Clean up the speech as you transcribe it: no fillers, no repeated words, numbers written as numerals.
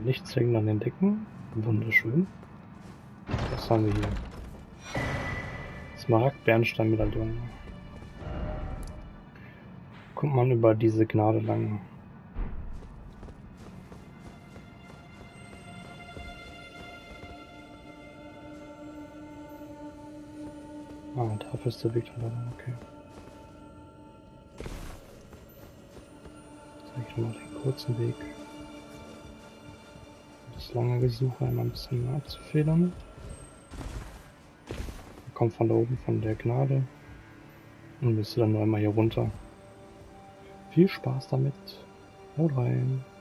nichts hängen an den Decken. Wunderschön. Was haben wir hier? Smaragd-Bernstein-Medaillon. Kommt man über diese Gnade lang. Ah, dafür ist der Weg dann da, okay. Zeige ich mal den kurzen Weg. Das lange Gesuche einmal ein bisschen abzufedern. Kommt von da oben von der Gnade und müsste dann nur einmal hier runter. Viel Spaß damit. Haut rein.